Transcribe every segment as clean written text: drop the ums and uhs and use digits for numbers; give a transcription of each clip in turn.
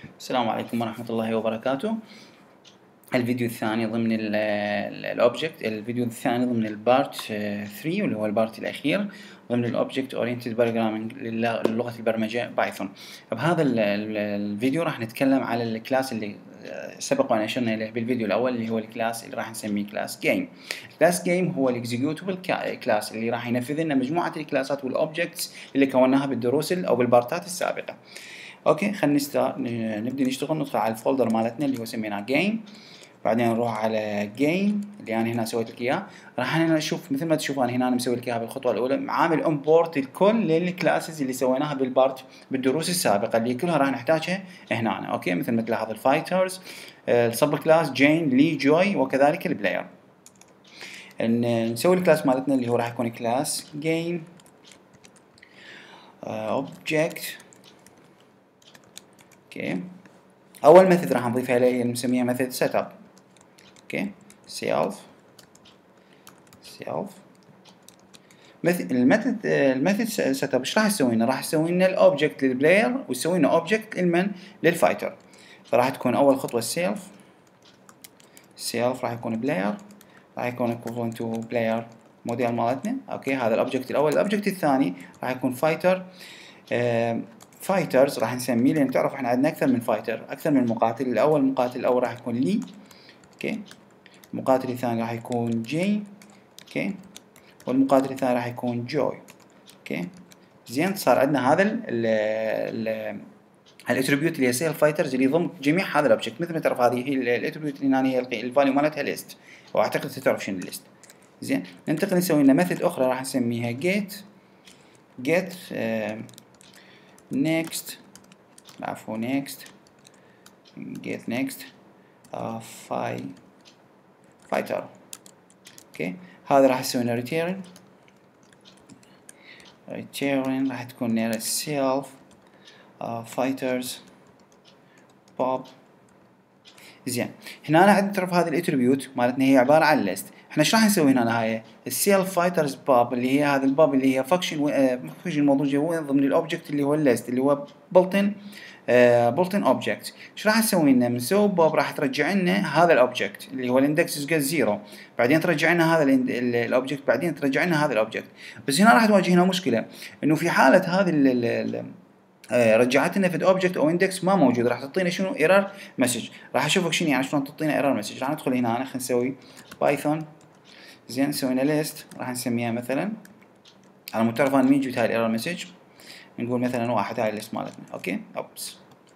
السلام عليكم ورحمة الله وبركاته. الفيديو الثاني ضمن الأوبجكت، الفيديو الثاني ضمن البارت 3 واللي هو البارت الأخير ضمن الأوبجكت أورينتد بروجرامينج للغة البرمجة بايثون. بهذا الفيديو راح نتكلم على الكلاس اللي سبق وأن أشرنا إليه بالفيديو الأول، اللي هو الكلاس اللي راح نسميه كلاس جيم. كلاس جيم هو الإكزيكيوتبل كلاس اللي راح ينفذ لنا مجموعة الكلاسات والأوبجكتس اللي كوناها بالدروس أو بالبارتات السابقة. اوكي، خلينا نبدا نشتغل. ندخل على الفولدر مالتنا اللي هو سميناه جيم، بعدين نروح على جيم اللي انا هنا سويت لك اياه. راح هنا نشوف مثل ما تشوف انا هنا مسوي لك اياها بالخطوه الاولى، عامل امبورت الكل للكلاسز اللي سويناها بالدروس السابقه اللي كلها راح نحتاجها هنا. اوكي، مثل ما تلاحظ الفايترز، السب كلاس جين لي جوي، وكذلك البلاير. نسوي الكلاس مالتنا اللي هو راح يكون كلاس جيم اوبجكت. اوكي، اول ميثود راح نضيفها له هي نسميها ميثود سيت اب. اوكي، self الميثود سيت اب ايش راح يسوي لنا؟ راح يسوي لنا الاوبجكت للبلاير ويسوي لنا اوبجكت للفايتر. فراح تكون اول خطوه self راح يكون بلاير، راح يكون equivalent to player موديل مالتنا. اوكي، هذا الاوبجكت الاول. الاوبجكت الثاني راح يكون فايتر. فايترز راح نسميه، لان تعرف احنا عندنا اكثر من فايتر، اكثر من مقاتل. المقاتل الاول راح يكون لي. اوكي، المقاتل الثاني راح يكون جي. اوكي، والمقاتل الثاني راح يكون جوي. اوكي، زين. صار عندنا هذا الاتريبيوت اللي هي سيل فايترز اللي يضم جميع هذا الاوبجكت. مثل ما تعرف هذه هي الاتريبيوت اللي هي الفاليو مالتها ليست، واعتقد تعرف شنو الليست. زين، ننتقل نسوي لنا ميثود اخرى راح نسميها get next get next fighter. اوكي، هذا راح يسوي لنا return راح تكون لنا self fighters pop. زين، هنا أنا عندي تعرف هذه الاتريبيوت مالتنا هي عباره عن ليست. احنا ايش راح نسوي هنا؟ هاي السيلف فايترز باب اللي هي هذا الباب اللي هي فانكشن موجود وين ضمن الاوبجكت اللي هو الليست اللي هو بولتن اوبجكت. ايش راح نسوي لنا؟ بنسوي باب راح ترجع لنا هذا الاوبجكت اللي هو الاندكس زيرو، بعدين ترجع لنا هذا الاوبجكت، بعدين ترجع لنا هذا الاوبجكت. بس هنا راح تواجهنا مشكله، انه في حاله هذه رجعت لنا في اوبجكت او اندكس ما موجود، راح تعطينا شنو؟ ايرور مسج. راح اشوفك شنو يعني شلون تعطينا ايرور مسج. راح ندخل هنا، خلينا نسوي بايثون. زين، سوينا ليست راح نسميها مثلا، على مود تعرف انا مين جبت هاي الايرور مسج، نقول مثلا واحد، هاي الليست مالتنا. اوكي، اوبس.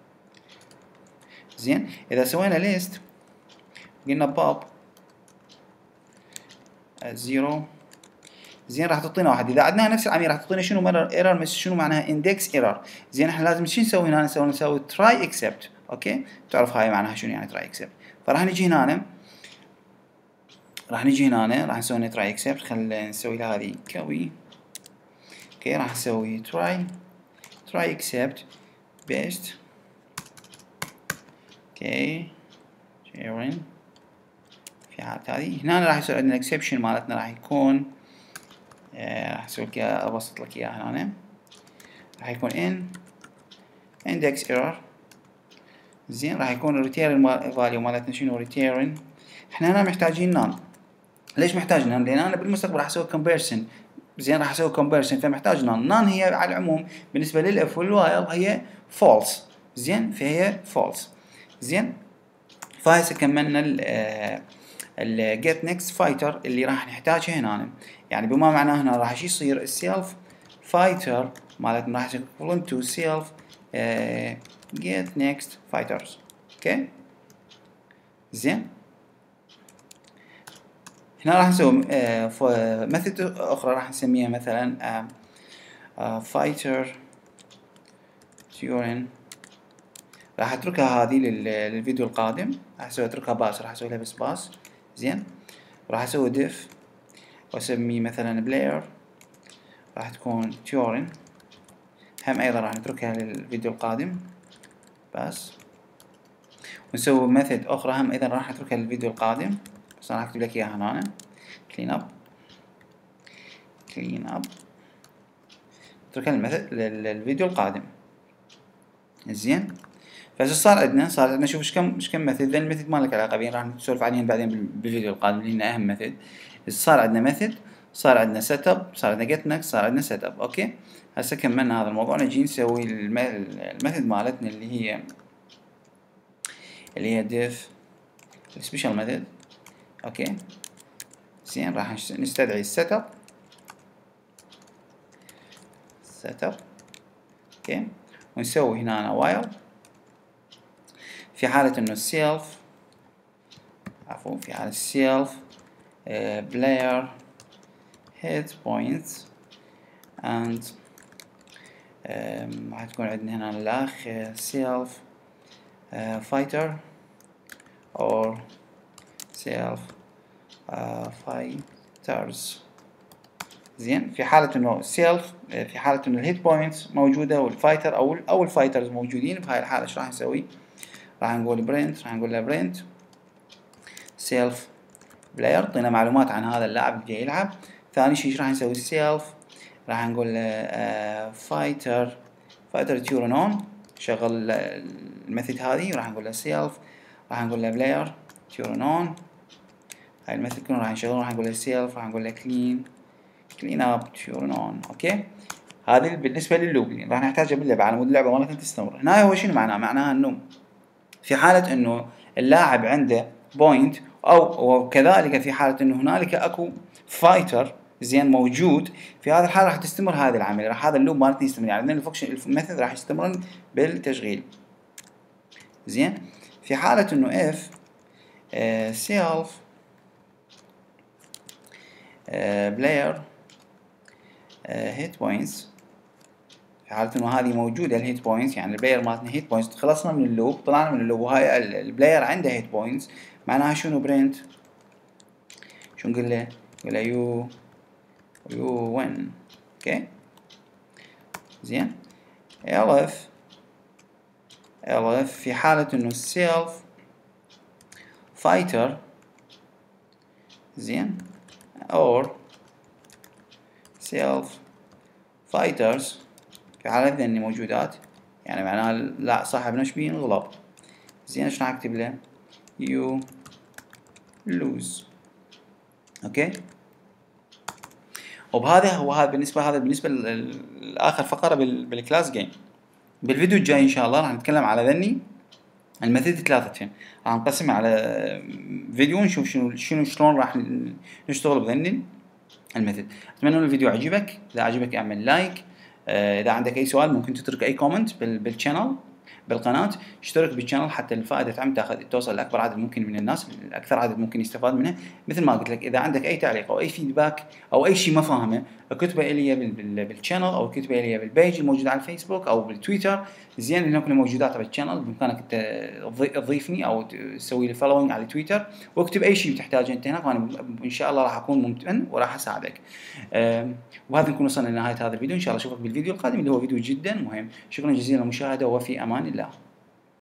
زين، اذا سوينا ليست قلنا باب زيرو، زين راح تعطينا واحد. اذا عدناها نفس العمليه راح تعطينا شنو؟ ايرور مسج. شنو معناها؟ اندكس ايرور. زين، احنا لازم شو نسوي هنا؟ نسوي تراي اكسبت. اوكي، تعرف هاي معناها شنو يعني تراي اكسبت. فراح نجي هنا، راح نسوي تراي اكسبت. خلينا نسوي لها هذه كوي. اوكي، راح نسوي تراي اكسبت بيست. اوكي، شيرين في حالة هذه هنا راح يصير عندنا اكسبشن مالتنا راح يكون راح اسوي لك اياه، ابسط لك اياه هنا. راح يكون index error. زين، راح يكون return value مالتنا شنو؟ return. احنا هنا محتاجين none. ليش محتاج none؟ لان انا بالمستقبل راح اسوي comparison. زين، راح اسوي comparison فمحتاج none هي على العموم بالنسبه للاف والوايل هي false. زين، فهي false. زين، فهسه كملنا ال get next fighter اللي راح نحتاجها هنا. يعني بما معناه هنا راح يصير السيلف فايتر مالتنا راح يكون to self get next fighters. اوكي، زين. هنا راح نسوي ميثود اخرى راح نسميها مثلا fighter turing. راح اتركها هذه للفيديو القادم. راح اسوي اتركها باس، راح اسوي لها بس باس. زين، راح اسوي diff واسميه مثلا player، راح تكون turing. هم ايضا راح نتركها للفيديو القادم بس. ونسوي ميثود اخرى هم ايضا راح نتركها للفيديو القادم، بس انا اكتب لك اياها هنا. clean up نتركها للفيديو القادم. زين، فايش صار عندنا؟ صار عندنا شوف ايش كم مثل. ذا المثل ما لك علاقه بين، راح نسولف عليهم بعدين بالفيديو القادم لان اهم مثل. صار عندنا مثل، صار عندنا سيت اب، صار عندنا جيت نكست، صار عندنا سيت اب. اوكي هسه كملنا هذا الموضوع، نجي نسوي المثل مالتنا اللي هي ديف سبيشال ميثود. اوكي زين، راح نستدعي السيت اب اوكي، ونسوي هنا وايل في حالة انه السيلف، عفوا في حالة السيلف player hit points and راح تكون عندنا هنا الاخ self fighter or self fighters. زين، في حالة انه سيلف، في حالة انه الهيت بوينتس موجودة والفايتر او الفايترز موجودين، بهاي الحالة ايش راح نسوي؟ راح نقول برنت، راح نقول له برنت سيلف بلاير، طينا معلومات عن هذا اللاعب اللي جاي يلعب. ثاني شيء ايش راح نسوي؟ سيلف راح نقول له فايتر تيورن اون، شغل الميثود هذه، وراح نقول له سيلف، راح نقول له بلاير تيورن اون، هاي الميثود كلهم راح نشغلهم. راح نقول له سيلف، راح نقول له كلين اب تيورن اون. اوكي هذه بالنسبه لللوب اللي راح نحتاجها باللعبه على مود اللعبه مالتنا تستمر. هنا هو شنو معناه؟ معناها انه في حاله انه اللاعب عنده بوينت، او وكذلك في حاله انه هنالك اكو فايتر زين موجود، في هذه الحاله راح تستمر هذه العمليه، راح هذا اللوب مالتنا يستمر، يعني الفانكشن الميثود راح يستمر بالتشغيل. زين، في حاله انه اف سيلف بلاير هيت بوينتس، في حالة انه هذه موجودة الهيت بوينتس، يعني البلاير مالتنا هيت بوينتس، خلصنا من اللوب، طلعنا من اللوب وهاي البلاير عنده هيت بوينتس، معناها شنو؟ برنت شو نقول له؟ نقول له يو وين. اوكي زين، الف في حالة انه السيلف فايتر زين اور سيلف فايترز، في حالة ذني موجودات، يعني معناها لا صاحبنا ايش بينغلب. زين ايش راح اكتب له؟ يو لوز. اوكي، وبهذا هو هذا بالنسبة لآخر فقرة بالكلاس جيم. بالفيديو الجاي ان شاء الله راح نتكلم على ذني الميثود ثلاثتين، راح نقسمها على فيديو نشوف شلون راح نشتغل بذني الميثود. اتمنى ان الفيديو عجبك، اذا عجبك اعمل لايك، اذا عندك اي سؤال ممكن تترك اي كومنت بالشانل بالقناة، اشترك بالشانل حتى الفائدة تعم توصل لأكبر عدد ممكن من الناس، أكثر عدد ممكن يستفاد منها. مثل ما قلت لك، إذا عندك أي تعليق أو أي فيدباك أو أي شيء ما فاهمه، اكتبه لي بالشانل أو اكتبه لي بالبيج الموجود على الفيسبوك أو بالتويتر. زين هنا كلها موجودات بالشانل، بإمكانك تضيفني أو تسوي لي فولوينج على تويتر، واكتب أي شيء تحتاجه أنت هناك، وأنا إن شاء الله راح أكون ممتن وراح أساعدك. وبهذا نكون وصلنا لنهاية هذا الفيديو، إن شاء الله أشوفك بالفيديو القادم اللي هو فيديو جدا مهم. شكرا جزيلا للمشاهدة، وفي أمان الله.